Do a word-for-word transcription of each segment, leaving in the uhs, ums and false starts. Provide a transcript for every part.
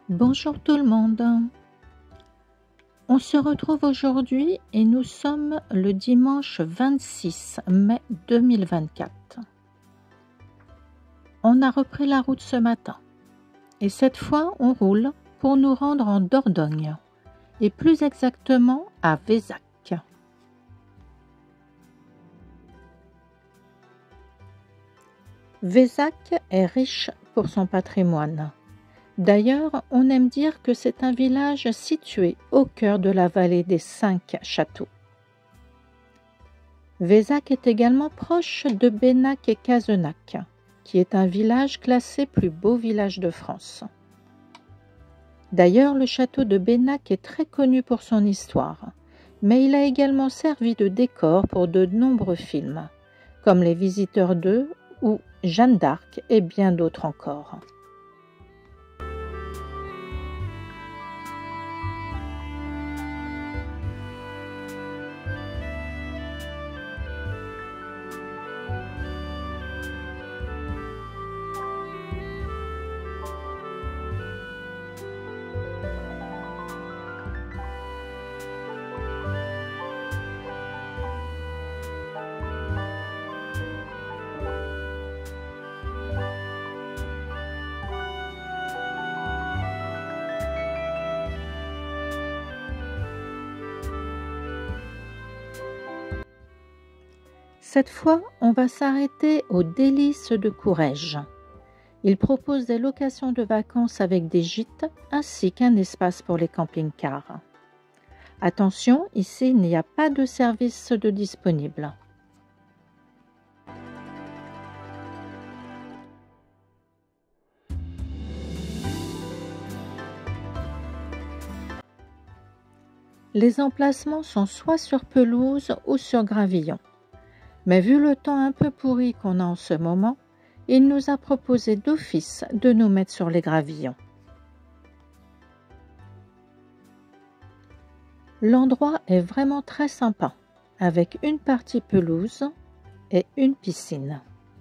Bonjour tout le monde. On se retrouve aujourd'hui et nous sommes le dimanche vingt-six mai deux mille vingt-quatre. On a repris la route ce matin et cette fois on roule pour nous rendre en Dordogne et plus exactement à Vézac. Vézac est riche pour son patrimoine. D'ailleurs, on aime dire que c'est un village situé au cœur de la vallée des Cinq Châteaux. Vézac est également proche de Bénac et Cazenac, qui est un village classé plus beau village de France. D'ailleurs, le château de Bénac est très connu pour son histoire, mais il a également servi de décor pour de nombreux films, comme Les Visiteurs deux ou Jeanne d'Arc et bien d'autres encore. Cette fois, on va s'arrêter aux Délices de Courrèges. Il propose des locations de vacances avec des gîtes ainsi qu'un espace pour les camping-cars. Attention, ici il n'y a pas de service de disponible. Les emplacements sont soit sur pelouse ou sur gravillon. Mais vu le temps un peu pourri qu'on a en ce moment, il nous a proposé d'office de nous mettre sur les gravillons. L'endroit est vraiment très sympa, avec une partie pelouse et une piscine.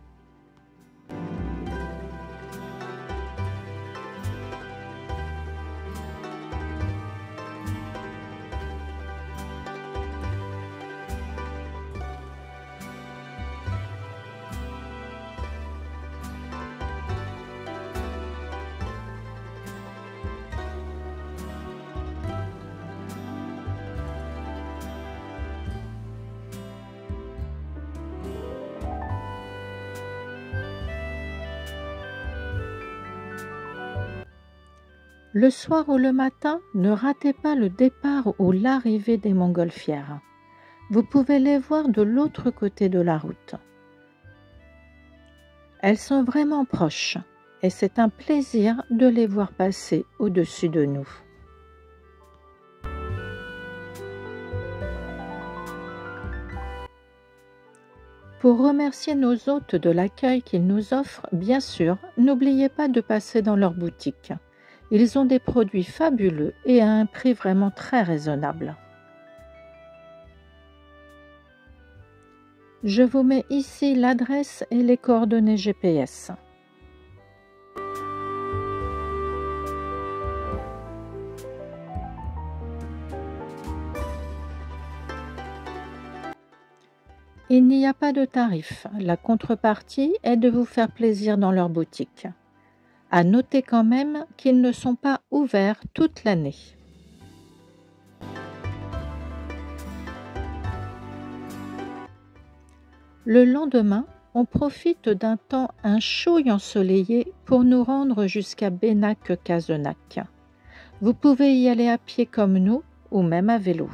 Le soir ou le matin, ne ratez pas le départ ou l'arrivée des montgolfières. Vous pouvez les voir de l'autre côté de la route. Elles sont vraiment proches et c'est un plaisir de les voir passer au-dessus de nous. Pour remercier nos hôtes de l'accueil qu'ils nous offrent, bien sûr, n'oubliez pas de passer dans leur boutique. Ils ont des produits fabuleux et à un prix vraiment très raisonnable. Je vous mets ici l'adresse et les coordonnées G P S. Il n'y a pas de tarif. La contrepartie est de vous faire plaisir dans leur boutique. À noter quand même qu'ils ne sont pas ouverts toute l'année. Le lendemain, on profite d'un temps un chouille ensoleillé pour nous rendre jusqu'à Bénac-Cazenac. Vous pouvez y aller à pied comme nous ou même à vélo.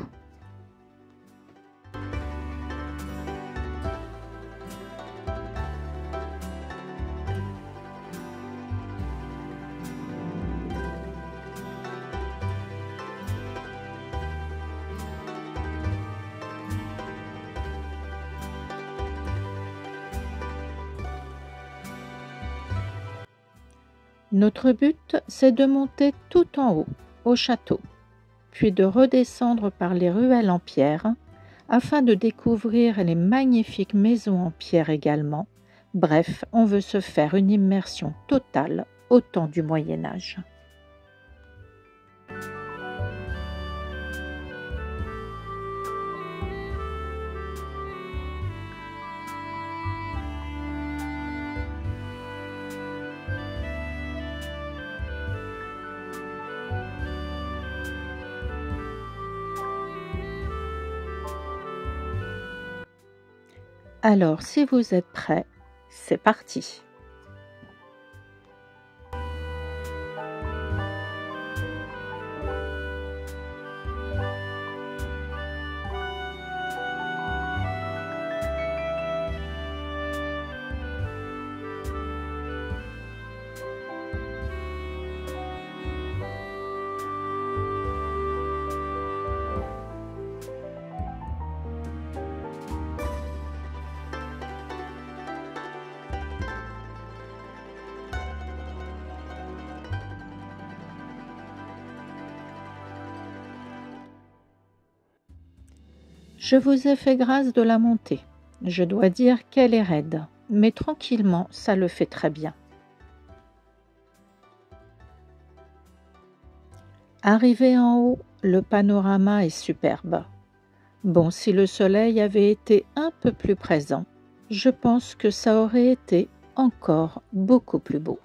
Notre but, c'est de monter tout en haut, au château, puis de redescendre par les ruelles en pierre, afin de découvrir les magnifiques maisons en pierre également. Bref, on veut se faire une immersion totale au temps du Moyen Âge. Alors, si vous êtes prêts, c'est parti! Je vous ai fait grâce de la montée. Je dois dire qu'elle est raide, mais tranquillement, ça le fait très bien. Arrivé en haut, le panorama est superbe. Bon, si le soleil avait été un peu plus présent, je pense que ça aurait été encore beaucoup plus beau.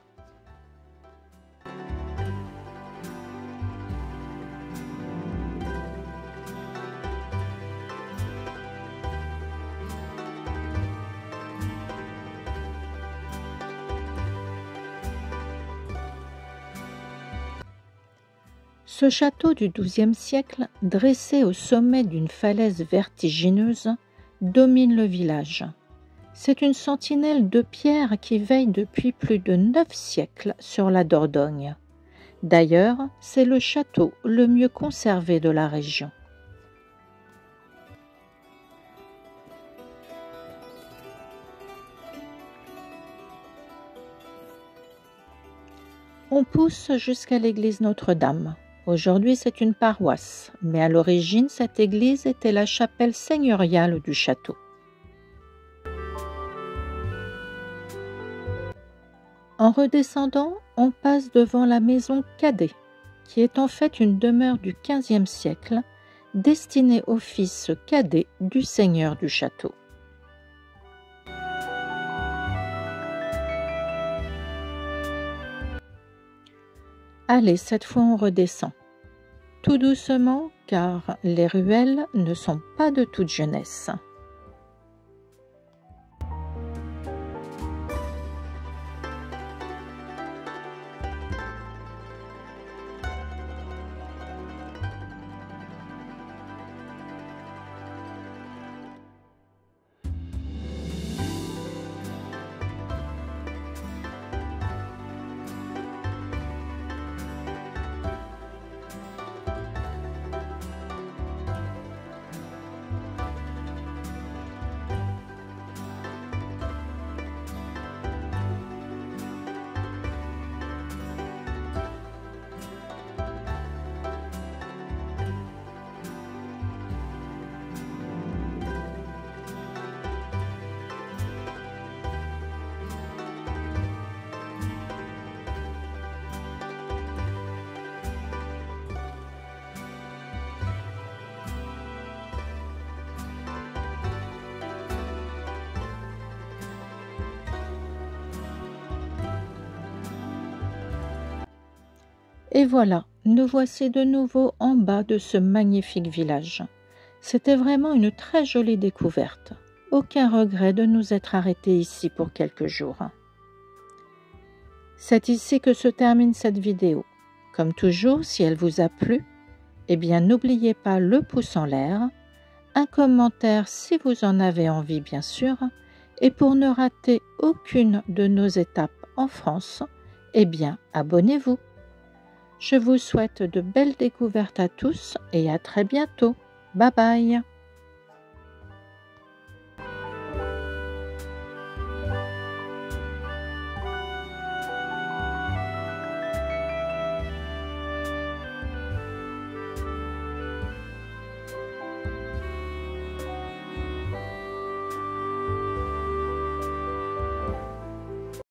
Ce château du douzième siècle, dressé au sommet d'une falaise vertigineuse, domine le village. C'est une sentinelle de pierre qui veille depuis plus de neuf siècles sur la Dordogne. D'ailleurs, c'est le château le mieux conservé de la région. On pousse jusqu'à l'église Notre-Dame. Aujourd'hui, c'est une paroisse, mais à l'origine, cette église était la chapelle seigneuriale du château. En redescendant, on passe devant la maison Cadet, qui est en fait une demeure du quinzième siècle, destinée au fils cadet du seigneur du château. Allez, cette fois on redescend. Tout doucement, car les ruelles ne sont pas de toute jeunesse. Et voilà, nous voici de nouveau en bas de ce magnifique village. C'était vraiment une très jolie découverte. Aucun regret de nous être arrêtés ici pour quelques jours. C'est ici que se termine cette vidéo. Comme toujours, si elle vous a plu, eh bien n'oubliez pas le pouce en l'air, un commentaire si vous en avez envie bien sûr, et pour ne rater aucune de nos étapes en France, eh bien abonnez-vous. Je vous souhaite de belles découvertes à tous et à très bientôt. Bye bye.